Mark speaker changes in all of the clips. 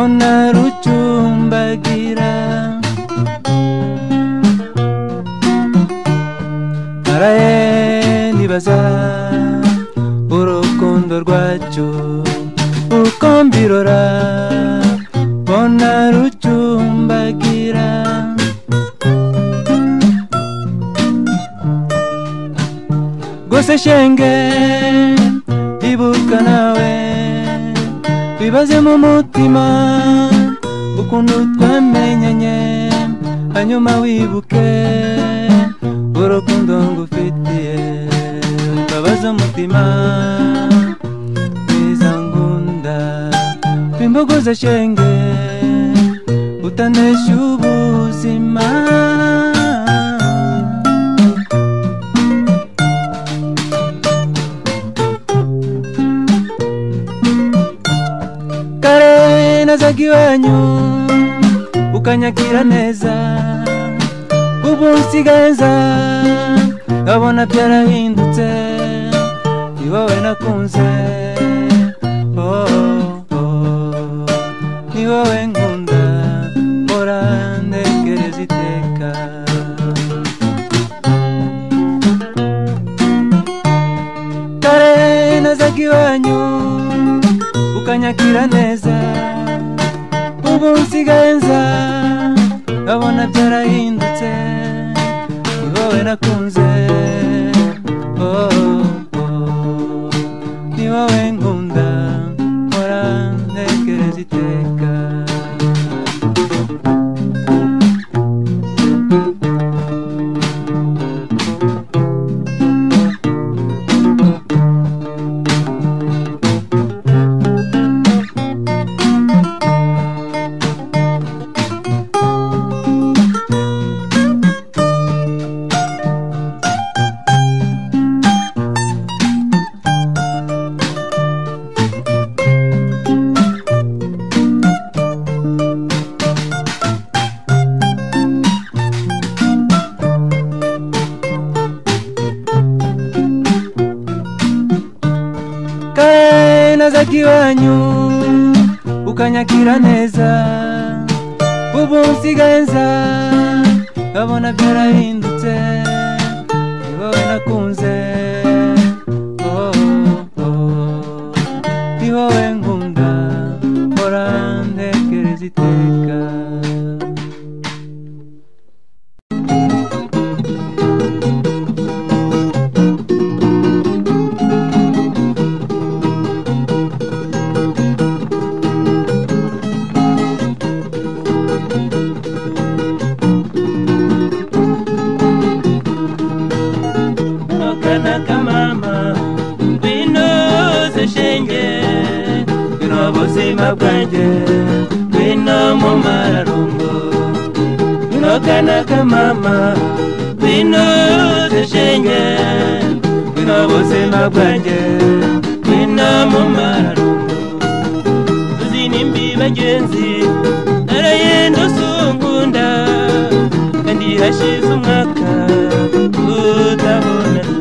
Speaker 1: mbona rucumbagira naraye nibaza urukundo rwacu uko mbirora mbona rucumbagira gose shenge ibuka nawe bibaze mu mutima ukuntu twamenyanye hanyuma wibuke urukundo ngufitiye babaza umutima mwiza ngunda bimbogoza shenge utanesha ubuzima kare nazaga iwanyu ukanyakira neza ubu nsigaye nza nkabona byarahindutse ni wowe nakunze ni wowe nkunda mpora ntekereza iteka kare nazaga iwanyu ukanyakira neza ubu nsigaye nza nkabona byarahindutse ni wowe nakunze ni wowe nkunda mpora ntekereza iteka kare nazaga iwanyu ukanyakira neza ubu nsigaye nza nkabona byarahindutse ni wowe nakunze ni wowe nkunda mpora ntekereza iteka Mama, winoze shenge bino buzima bwanjye bino mu mararungo bino kanaka mama winoze shenge bino buzima bwanjye bino mu mararungo tuzinimbi bagenzi narayendo sungunda kandi hashize umwaka utabona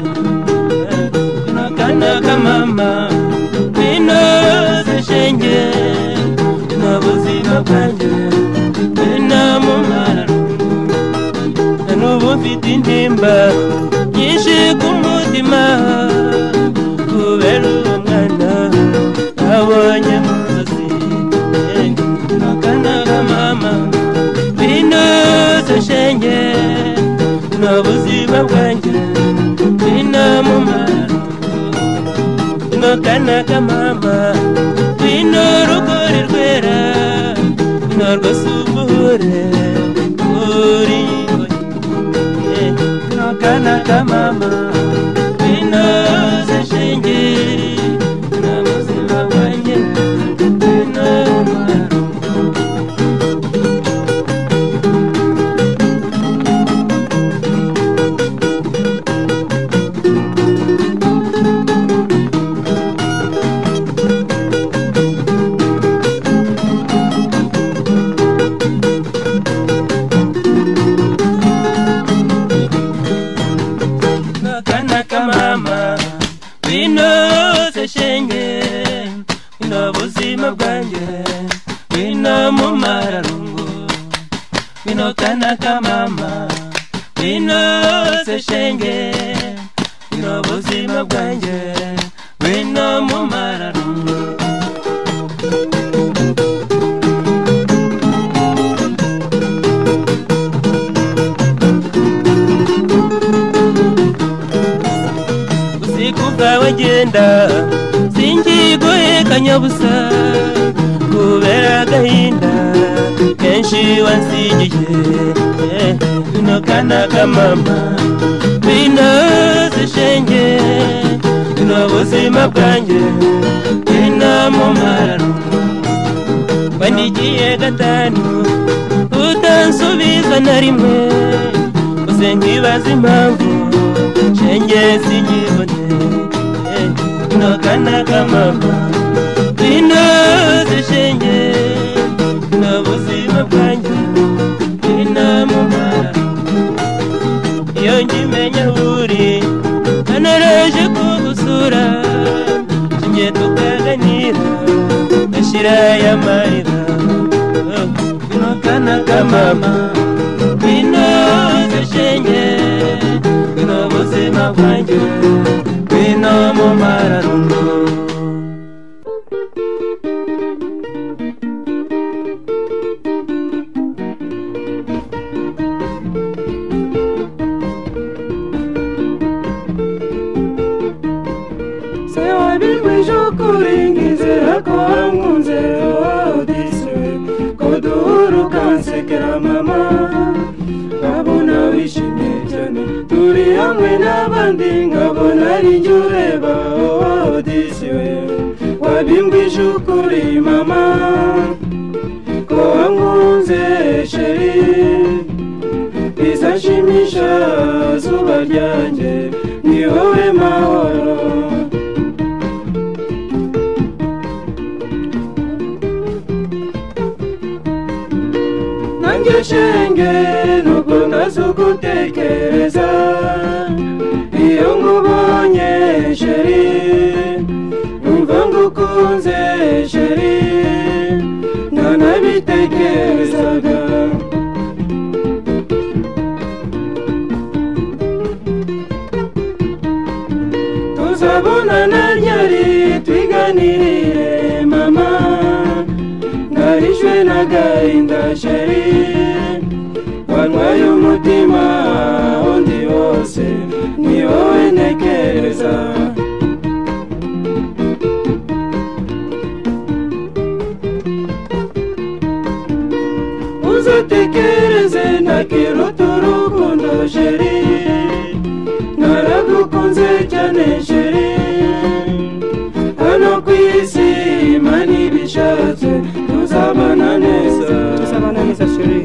Speaker 1: kanaka mama winoze shenge bino buzima bwanjye bino mu mararungo n'ubu mfite intimba nyinshi ku mutima kubera uwo mwana abonye mu nzozi kanaka mama winoze shenge bino buzima bwanjye bino mu mararungo kanaka mama wino rugori rwera wino rwasubuhure uri no kanaka mama wino zeshenge na muzima wanjye wino wino mu mararungu, wino kana ka mama, wino se shenge, wino buzima bwanjye, wino mu mararungu. Wagenda sinjiguhekanya busa kubera agahinda kenshi wansigiye, wino kana ka mama, wino zishenge, wino buzima bwanjye, wino mu mararungu. Wandigiye gatanu utansubiza na rimwe, gusa nkibaza impamvu shenge sinyibone, wino kana ka mama, wino zishenge, wino buzima bwanjye, wino mu mararungu. Iyo nkimenya uri naraje kugusura, tujye tukaganira gashira y'amarira, wino kana ka mama, wino zishenge, wino buzima bwanjye, wino mu mararungu.
Speaker 2: Se wabimwisha ukuri ngizera ko wankunze, disi ko duhura ukansekera mama, nkabona wishimye cyane turi hamwe n'abandi, nkabona ari njye ureba, disi wabimbwisha ukuri mama, ko wankunze sheri, bizashimisha zuba ryanjye, ni wowe mahoro. Nanjye shenge nubwo ntazugutekereza, iyo nkubonye sheri, numva ngukunze sheri, ntanabitekerezaga. Tuzabonana ryari twiganirire mama, narishwe n'agahinda sheri, wantwaye umutima undi wose, ni wowe ntekereza. Uzatekereze ntakiruta urukundo sheri, naragukunze cyane sheri, hano ku isi Imana ibishatse tuzabana neza, tuzabana neza sheri.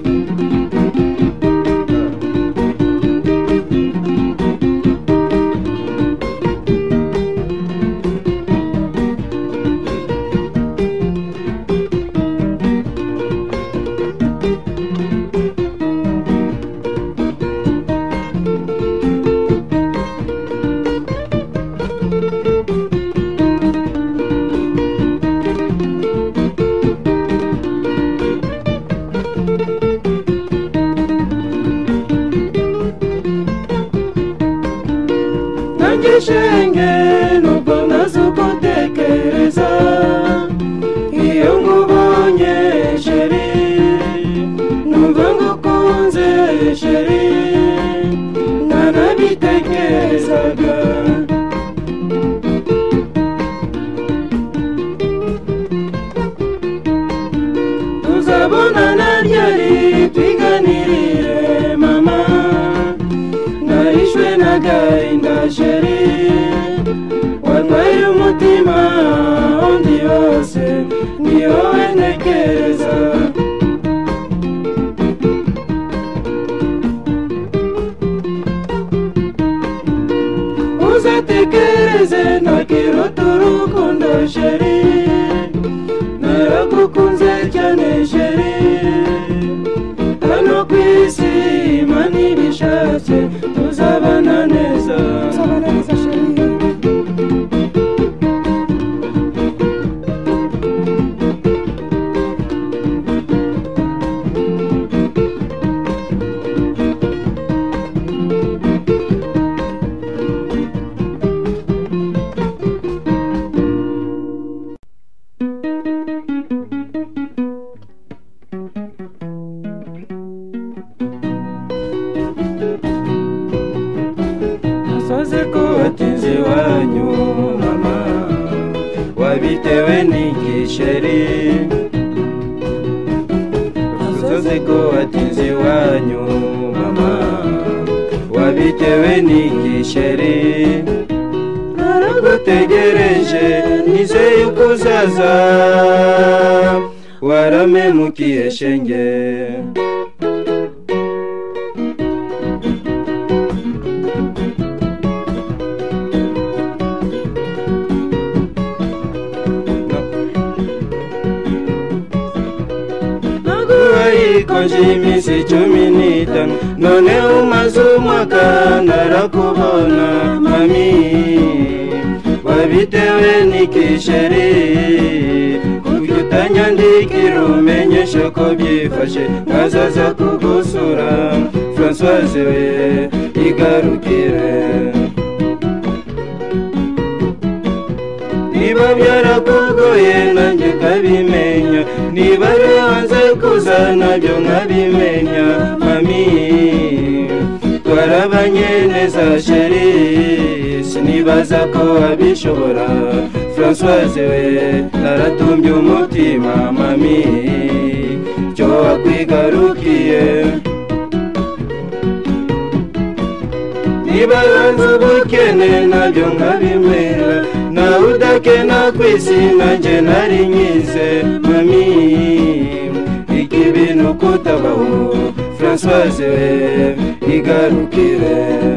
Speaker 2: Nanjye shenge nubwo ntazugutekereza, iyo nkubonye sheri, numva ngukunze sheri, ntanabitekerezaga. Tuzabonana ryari twiganirire mama, narishwe n'agahinda sheri, wantwaye umutima undi wose, ni wowe ntekereza. Uzatekereze ntakiruta urukundo sheri, naragukunze cyane sheri, hano ku isi Imana ibishatse tuzabana neza, tuzabana neza sheri. wabitewe n'igisheri uzoze ko watinze iwanyu mama wabitewe n'igisheri naragutegereje nizeye yuko uzaza waramemukiye shenge konje iminsi 15 none umaze umwaka narakubona mami wabitewe n'igisheri kuko utanyandikira umenyesha ko byifashe nkazaza kugusura Françoise we igarukire niba byarakugoye nanjye kabimenya niba hanze kuza nabyo nkabimenya mami twarabanye neza sheri sinibaza ko abishobora Françoise we naratumbye umutima mami cyo wakwigarukiye niba hanze ubukene nabyo nkabimera nawe udakena kwisi nanjye nari nyize mami iki bintu kutabaho Françoise we igarukire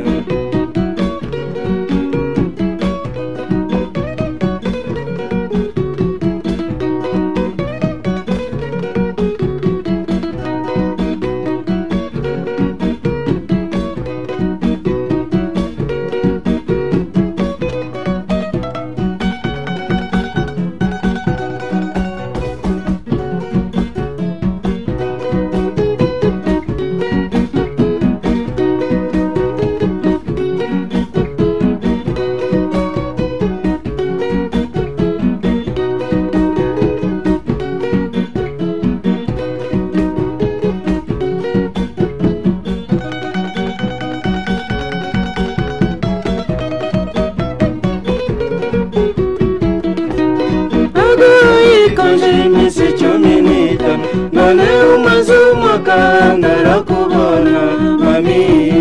Speaker 2: none umaze umwaka narakubona mami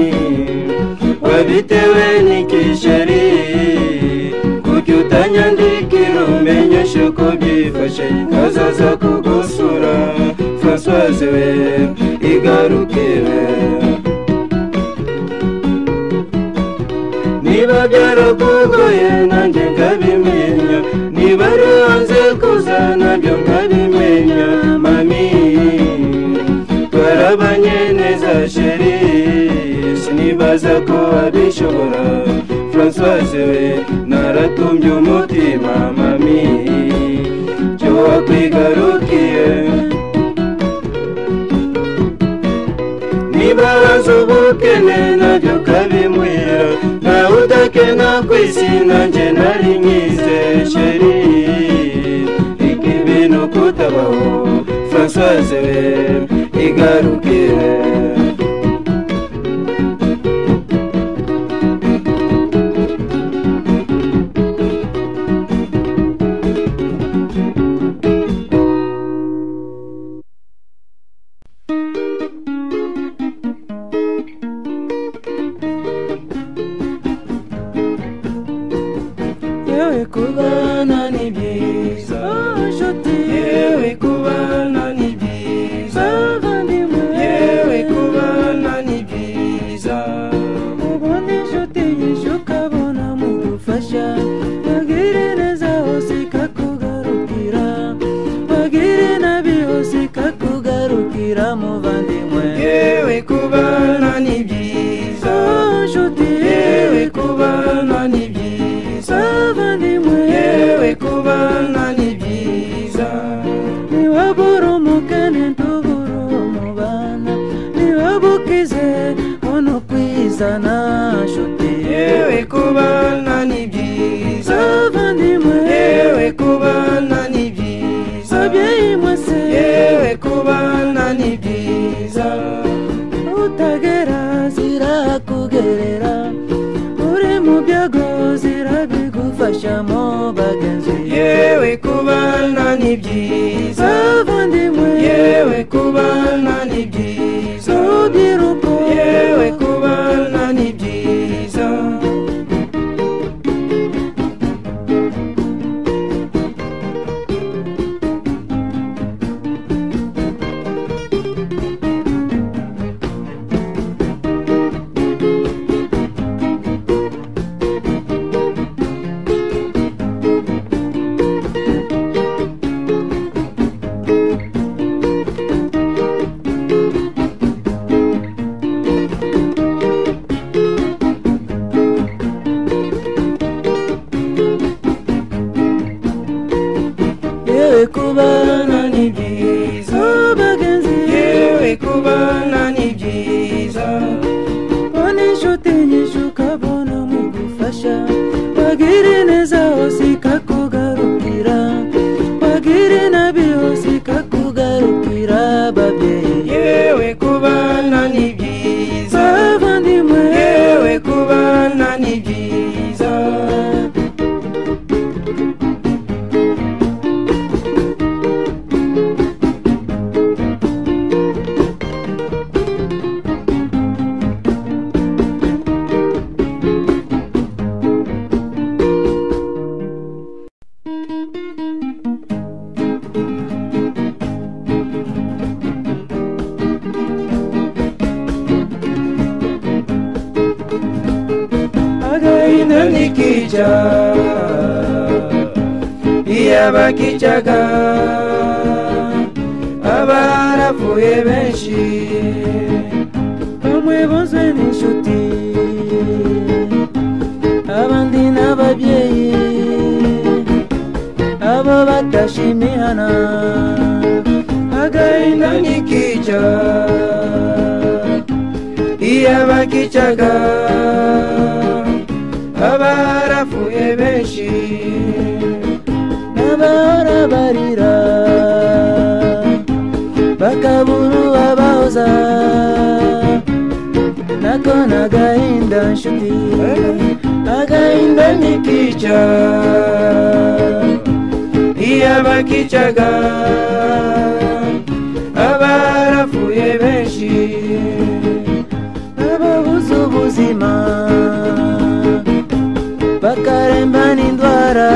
Speaker 2: wabitewe n'igisheri kuko utanyandikira umenyesha ko byifashe nkazaza kugusura Françoise we igarukire niba byarakugoye nanjye nkabimenya niba ari hanze kuza nabyo nkabimenya mami twarabanye neza sheri sinibaza ko abishobora Françoise we naratumbye umutima mami cyo wakwigarukiye niba hanze ubukene nabyo kabimwira nawe udakena kwisi nanjye nari nyize sheri iki bintu kutabaho Françoise we igarukire yewe kubana ni byiza yewe kubana ni byiza yewe kubana ni byiza ubona inshuti nyinshi ukabona mugufasha bagire neza hose ikakugarukira bagire nabi hose ikakugarukira muvandimwe yewe kubana ni byiza nshuti yewe kubana ni byiza yewe kubana ni byiza niwabura umukene ntubura umubana niwabukize ono kwizana nshuti yewe kubana ni byiza yewe kubana ni byiza abyeyi mwese yewe kubana ni byiza utagera zirakugerera uri mu byago zirabigufa
Speaker 1: gufasha mu bagenzi
Speaker 2: yewe kubana ni byiza
Speaker 1: bavandimwe
Speaker 2: yewe kubana ni byiza
Speaker 1: urubyiruko
Speaker 2: yewe kubana ni byiza
Speaker 1: yewe kubana ni byiza bagenzi
Speaker 2: yewe kubana ni byiza
Speaker 1: bona inshuti nyinshi ukabona mu gufasha bagire neza hose ikakugarukira bagire nabi hose ikakugarukira babyeyi
Speaker 2: yewe kubana ni byiza
Speaker 1: bavandimwe
Speaker 2: yewe kubana ni byiza agahinda nikica iyabakicaga abarapfuye benshi
Speaker 1: bamwe bozwe n'inshuti abandi n'ababyeyi abo batashimihana
Speaker 2: agahinda nikica iyabakicaga abarapfuye benshi
Speaker 1: n'abahora barira bakabura uwabahoza nako n'agahinda nshuti
Speaker 2: agahinda nikica iyabakicaga abarapfuye benshi
Speaker 1: ababuze ubuzima bakaremba n'indwara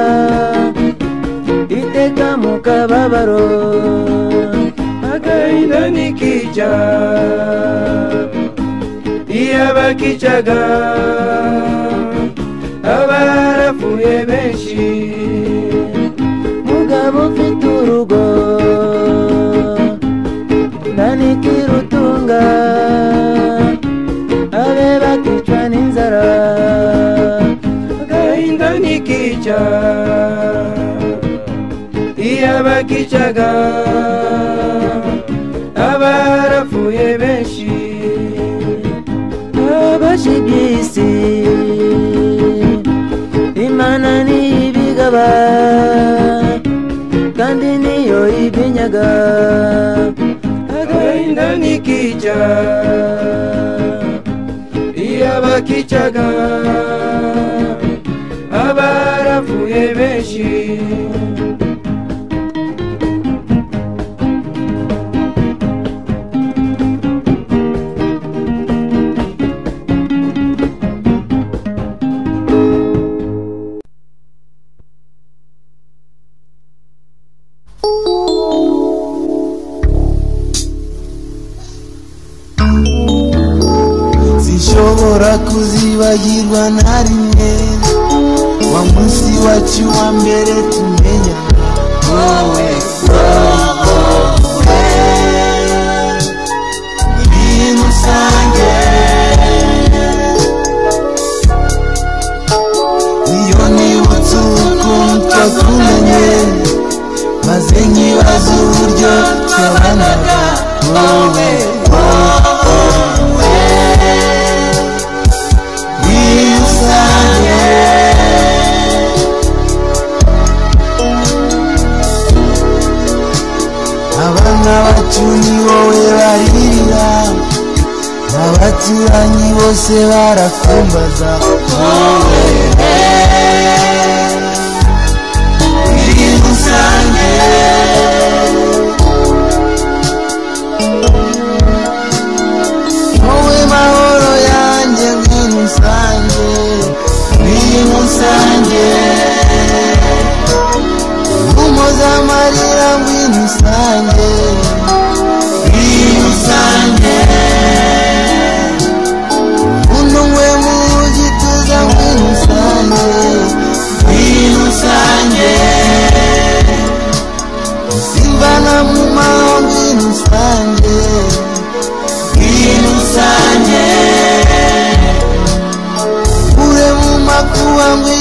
Speaker 1: iteka mu kababaro
Speaker 2: agahinda nikica iyabakicaga abarapfuye benshi
Speaker 1: mugabo ufite urugo ndanikira utunga abe bakicwa n'inzara
Speaker 2: agahinda nikica iyabakicaga abarapfuye benshi
Speaker 1: abashibye isi imana niyo ibigaba kandi niyo ibinyaga
Speaker 2: agahinda nikica iyabakicaga abarapfuye benshi
Speaker 3: sinshobora kuzibagirwa na rimwe wa munsi wacu wa mbere tumenya wowe ibintu usange iyo nibutse ukuntu twakumenye maze nkibaza uburyo twabanaga wowe abana bacu ni wowe baririra abaturanyi bose barakumbaza wowe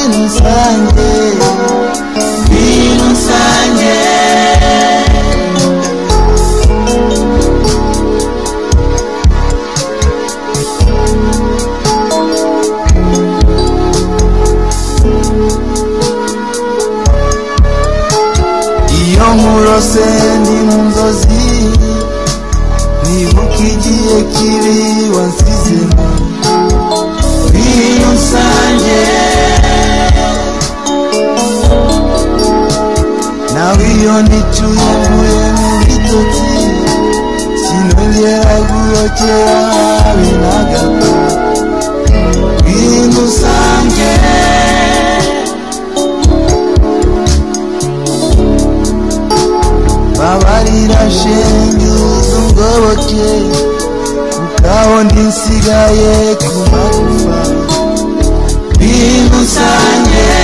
Speaker 3: nsange ngwino nsange iyo nkurose ndi mu nzozi nibuka igihe kibi wansizemo ngwino nsange nawe iyo nicuye mvuye mu bitotsi sinongera guhokera habe na gato ngwino nsange babarira shenge uzungoboke kukaho ndinsigaye ku magufa ngwino nsange